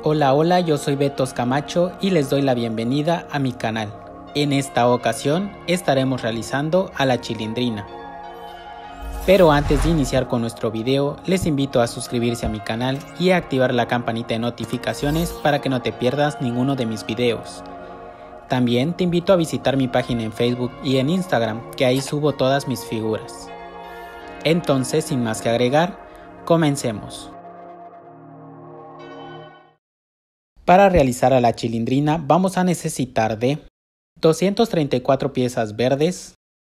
Hola, hola, yo soy Betos Camacho y les doy la bienvenida a mi canal. En esta ocasión estaremos realizando a la chilindrina. Pero antes de iniciar con nuestro video, les invito a suscribirse a mi canal y a activar la campanita de notificaciones para que no te pierdas ninguno de mis videos. También te invito a visitar mi página en Facebook y en Instagram, que ahí subo todas mis figuras. Entonces, sin más que agregar, comencemos. Para realizar a la chilindrina vamos a necesitar de 234 piezas verdes,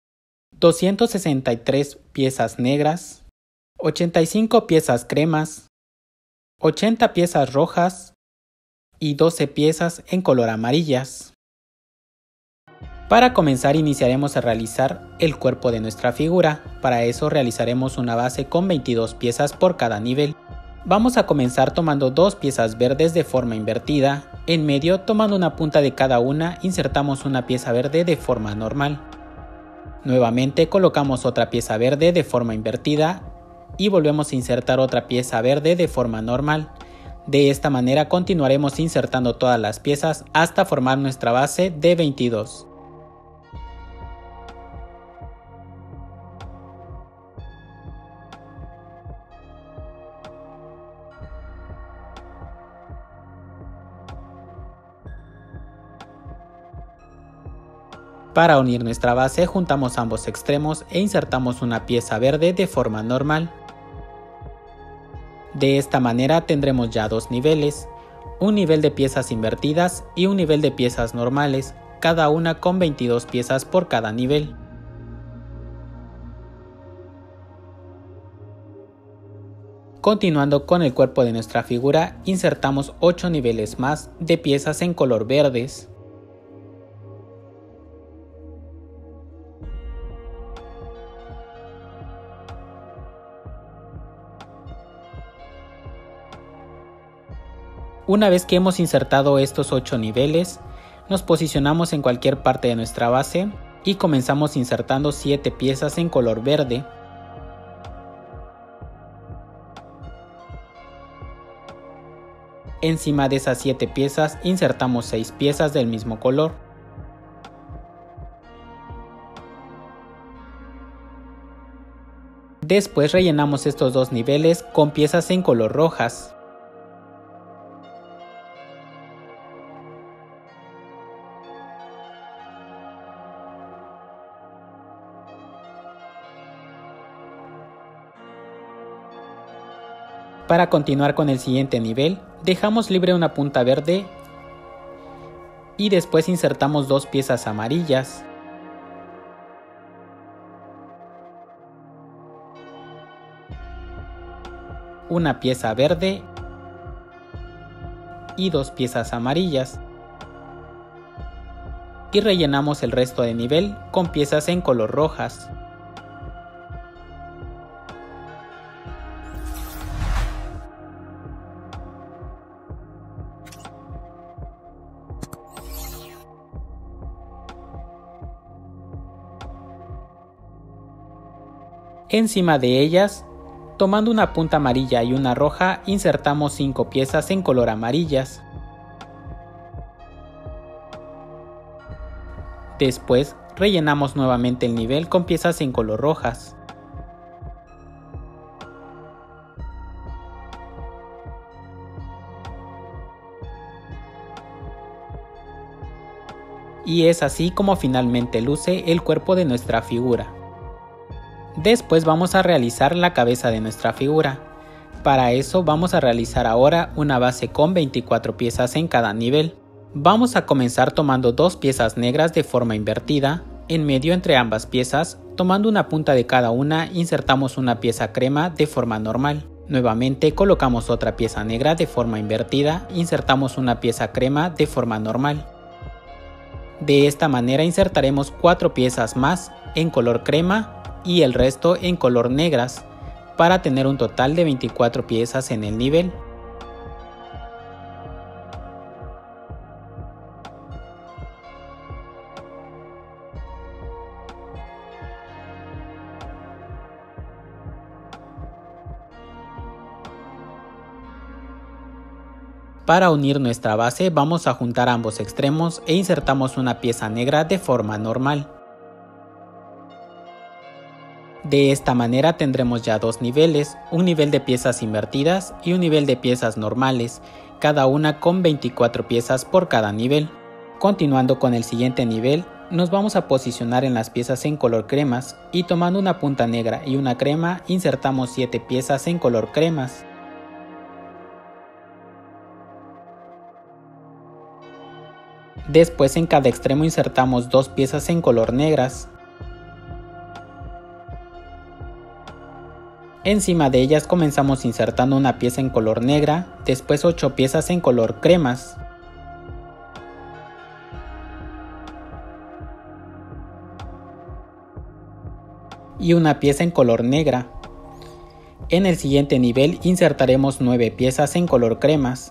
263 piezas negras, 85 piezas cremas, 80 piezas rojas y 12 piezas en color amarillas. Para comenzar iniciaremos a realizar el cuerpo de nuestra figura. Para eso realizaremos una base con 22 piezas por cada nivel. Vamos a comenzar tomando dos piezas verdes de forma invertida. En medio, tomando una punta de cada una, insertamos una pieza verde de forma normal. Nuevamente colocamos otra pieza verde de forma invertida y volvemos a insertar otra pieza verde de forma normal. De esta manera continuaremos insertando todas las piezas hasta formar nuestra base de 22. Para unir nuestra base juntamos ambos extremos e insertamos una pieza verde de forma normal. De esta manera tendremos ya dos niveles, un nivel de piezas invertidas y un nivel de piezas normales, cada una con 22 piezas por cada nivel. Continuando con el cuerpo de nuestra figura, insertamos 8 niveles más de piezas en color verdes. Una vez que hemos insertado estos 8 niveles, nos posicionamos en cualquier parte de nuestra base y comenzamos insertando 7 piezas en color verde. Encima de esas 7 piezas insertamos 6 piezas del mismo color. Después rellenamos estos dos niveles con piezas en color rojas. Para continuar con el siguiente nivel, dejamos libre una punta verde y después insertamos dos piezas amarillas. Una pieza verde y dos piezas amarillas. Y rellenamos el resto del nivel con piezas en color rojas. Encima de ellas, tomando una punta amarilla y una roja, insertamos 5 piezas en color amarillas. Después, rellenamos nuevamente el nivel con piezas en color rojas. Y es así como finalmente luce el cuerpo de nuestra figura. Después vamos a realizar la cabeza de nuestra figura. Para eso vamos a realizar ahora una base con 24 piezas en cada nivel. Vamos a comenzar tomando dos piezas negras de forma invertida. En medio entre ambas piezas, tomando una punta de cada una, insertamos una pieza crema de forma normal. Nuevamente colocamos otra pieza negra de forma invertida, insertamos una pieza crema de forma normal. De esta manera insertaremos 4 piezas más en color crema y el resto en color negras, para tener un total de 24 piezas en el nivel. Para unir nuestra base vamos a juntar ambos extremos e insertamos una pieza negra de forma normal. De esta manera tendremos ya dos niveles, un nivel de piezas invertidas y un nivel de piezas normales, cada una con 24 piezas por cada nivel. Continuando con el siguiente nivel, nos vamos a posicionar en las piezas en color cremas y tomando una punta negra y una crema insertamos 7 piezas en color cremas. Después en cada extremo insertamos 2 piezas en color negras. Encima de ellas comenzamos insertando una pieza en color negra, después 8 piezas en color cremas. Y una pieza en color negra. En el siguiente nivel insertaremos 9 piezas en color cremas.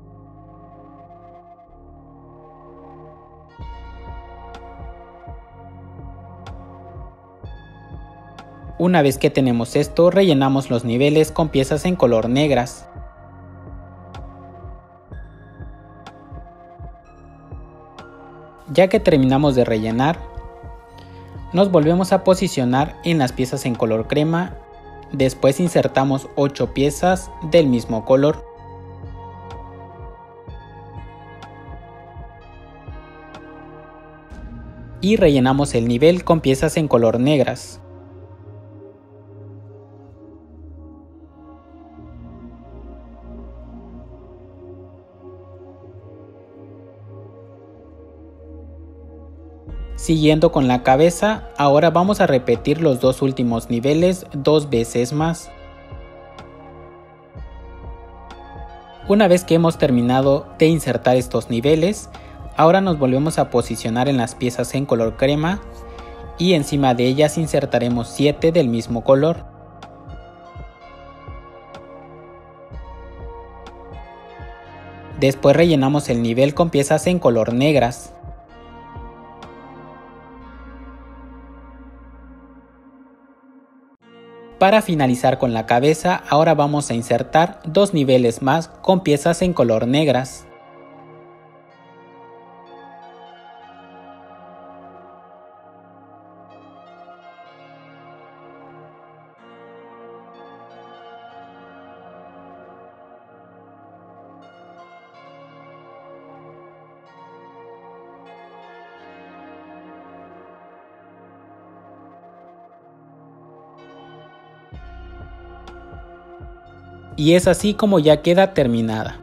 Una vez que tenemos esto, rellenamos los niveles con piezas en color negras. Ya que terminamos de rellenar, nos volvemos a posicionar en las piezas en color crema, después insertamos 8 piezas del mismo color. Y rellenamos el nivel con piezas en color negras. Siguiendo con la cabeza, ahora vamos a repetir los dos últimos niveles 2 veces más. Una vez que hemos terminado de insertar estos niveles, ahora nos volvemos a posicionar en las piezas en color crema y encima de ellas insertaremos 7 del mismo color. Después rellenamos el nivel con piezas en color negras. Para finalizar con la cabeza, ahora vamos a insertar 2 niveles más con piezas en color negras. Y es así como ya queda terminada.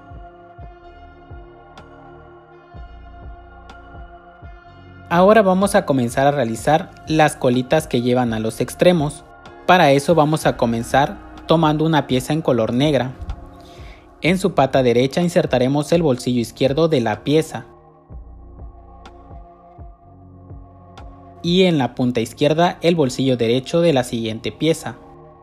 Ahora vamos a comenzar a realizar las colitas que llevan a los extremos. Para eso vamos a comenzar tomando una pieza en color negra. En su pata derecha insertaremos el bolsillo izquierdo de la pieza. Y en la punta izquierda el bolsillo derecho de la siguiente pieza.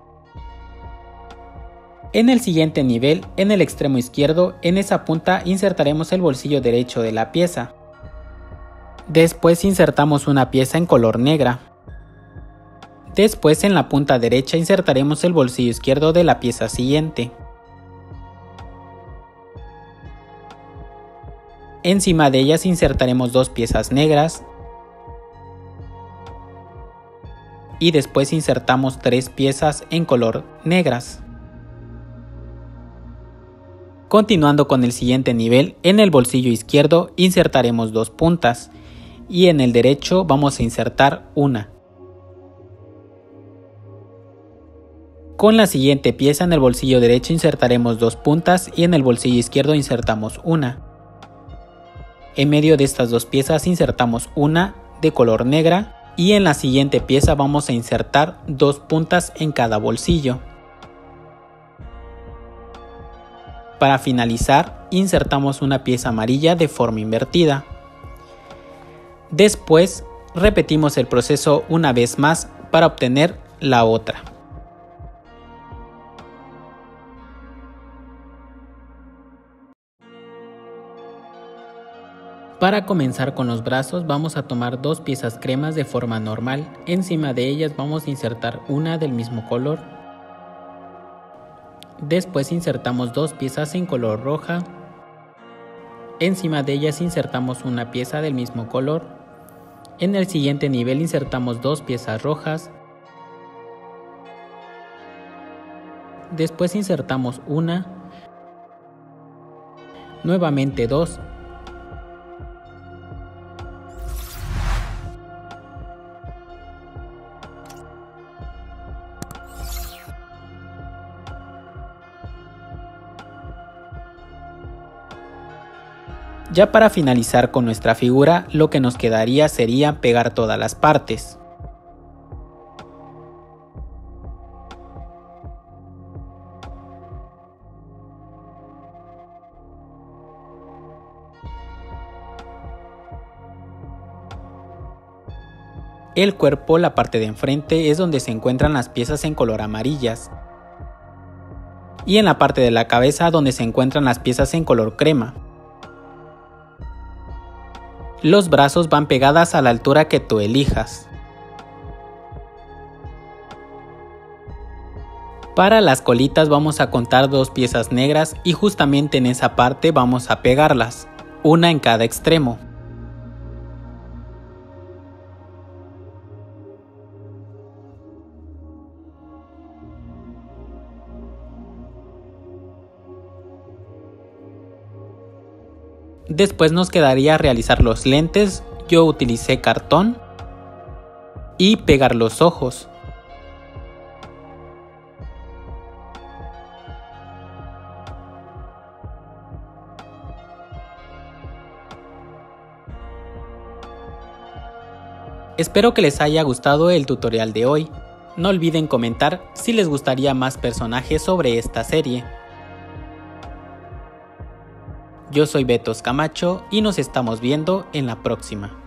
En el siguiente nivel, en el extremo izquierdo, en esa punta insertaremos el bolsillo derecho de la pieza. Después insertamos una pieza en color negra. Después en la punta derecha insertaremos el bolsillo izquierdo de la pieza siguiente. Encima de ellas insertaremos 2 piezas negras. Y después insertamos 3 piezas en color negras. Continuando con el siguiente nivel, en el bolsillo izquierdo insertaremos 2 puntas y en el derecho vamos a insertar una. Con la siguiente pieza en el bolsillo derecho insertaremos 2 puntas y en el bolsillo izquierdo insertamos una. En medio de estas 2 piezas insertamos una de color negra y en la siguiente pieza vamos a insertar 2 puntas en cada bolsillo. Para finalizar, insertamos una pieza amarilla de forma invertida. Después, repetimos el proceso una vez más para obtener la otra. Para comenzar con los brazos vamos a tomar 2 piezas cremas de forma normal. Encima de ellas vamos a insertar una del mismo color. Después insertamos 2 piezas en color roja Encima de ellas insertamos una pieza del mismo color. En el siguiente nivel insertamos 2 piezas rojas. Después insertamos una, nuevamente 2, ya para finalizar con nuestra figura, lo que nos quedaría sería pegar todas las partes. El cuerpo, la parte de enfrente, es donde se encuentran las piezas en color amarillas. Y en la parte de la cabeza donde se encuentran las piezas en color crema. Los brazos van pegadas a la altura que tú elijas. Para las colitas vamos a contar 2 piezas negras y justamente en esa parte vamos a pegarlas, una en cada extremo. Después nos quedaría realizar los lentes. Yo utilicé cartón y pegar los ojos. Espero que les haya gustado el tutorial de hoy. No olviden comentar si les gustaría más personajes sobre esta serie. Yo soy Betos Camacho y nos estamos viendo en la próxima.